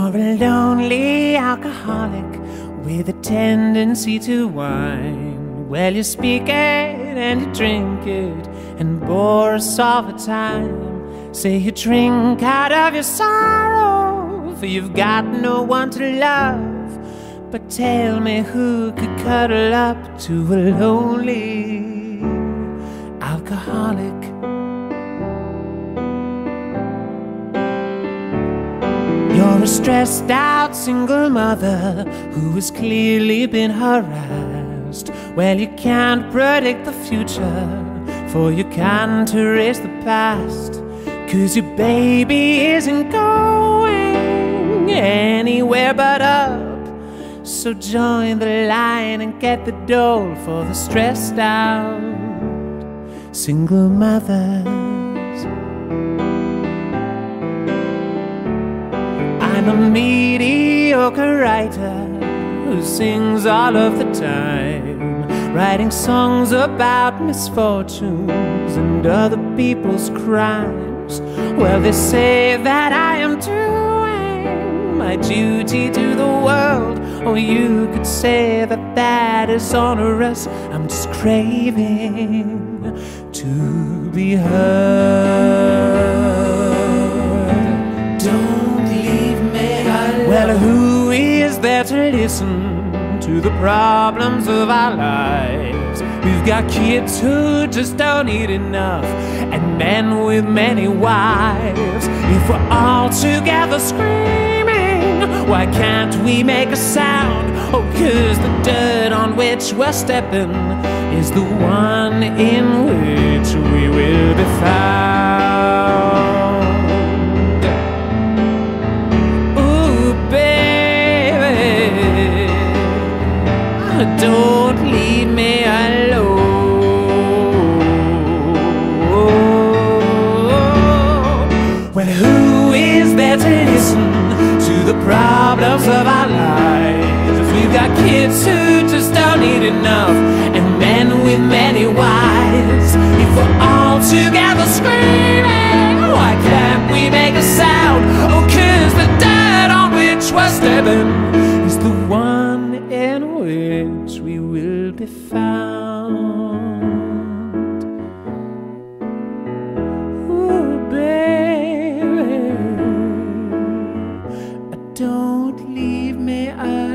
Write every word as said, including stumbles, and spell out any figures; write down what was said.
You're a lonely alcoholic with a tendency to whine. Well, you speak it and you drink it and bore us all the time. Say you drink out of your sorrow, for you've got no one to love. But tell me, who could cuddle up to a lonely alcoholic? You're a stressed out single mother who has clearly been harassed. Well, you can't predict the future, for you can't erase the past. 'Cause your baby isn't going anywhere but up. So join the line and get the dole for the stressed out single mothers. I'm a mediocre writer who sings all of the time, writing songs about misfortunes and other people's crimes. Well, they say that I am doing my duty to the world, or you could say that that is onerous. I'm just craving to be heard. Don't leave me alone. Well, who is there to listen to the problems of our lives? We've got kids who just don't eat enough, and men with many wives. If we're all together screaming, why can't we make a sound? Oh, 'cause the dirt on which we're stepping is the one in which we will be found. Ooh, baby, don't leave me alone. Well, who is there to listen to the problems of our lives? We've got kids who just don't eat enough, and men with many wives. If we're all together screaming, why can't we make a sound? Oh, 'cause the dirt on which we're stepping is the one in which we will be found. Ooh, baby, don't leave me alone.